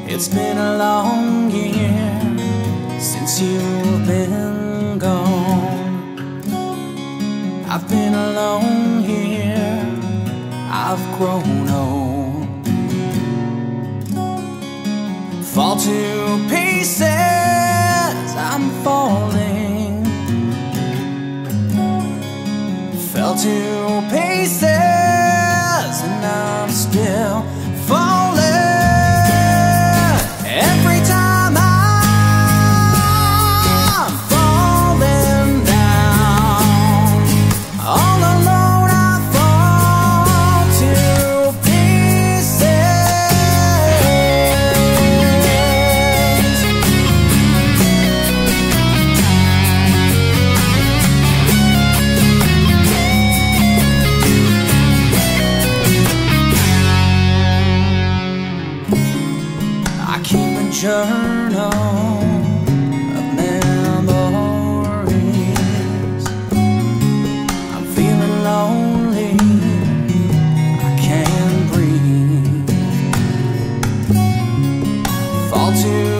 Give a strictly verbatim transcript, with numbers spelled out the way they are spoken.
It's been a long year since you've been gone. I've been alone here, I've grown old. Fall to pieces, I'm falling. Fell to pieces, and I'm still falling. Every time I'm falling down, all alone I fall to journal of memories. I'm feeling lonely, I can't breathe. Fall to